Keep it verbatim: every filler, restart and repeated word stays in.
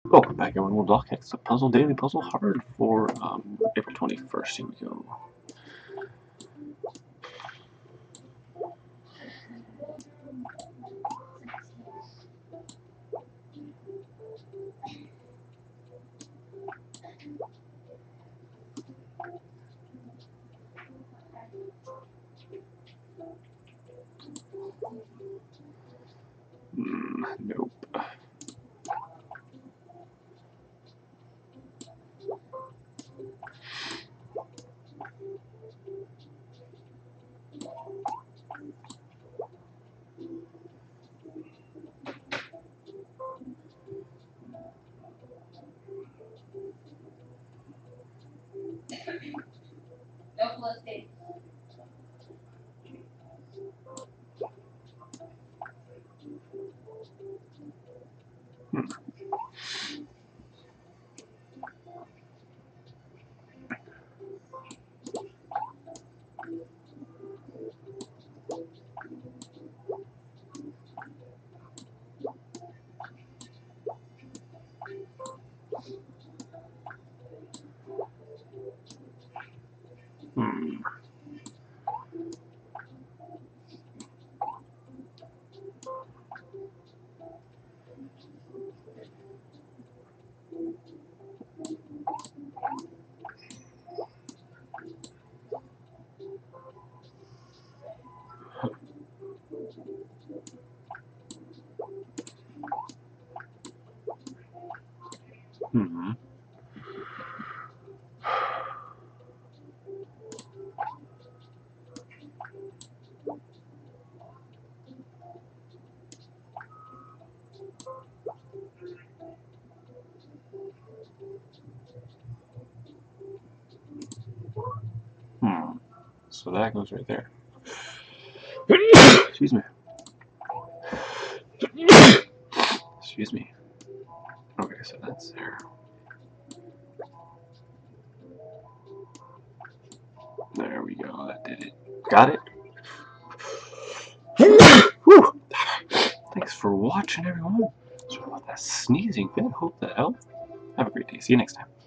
Welcome back, everyone. We're Blockheads, the Puzzle Daily Puzzle Hard for um, April twenty-first. Here we go. Mm, nope. Hmm. Hmm. Hmm. Hmm. So that goes right there. Excuse me. Excuse me. Okay, so that's there. There we go. That did it. Got it? Whew. Thanks for watching, everyone. Sorry about that sneezing fit. Hope that helped. Have a great day. See you next time.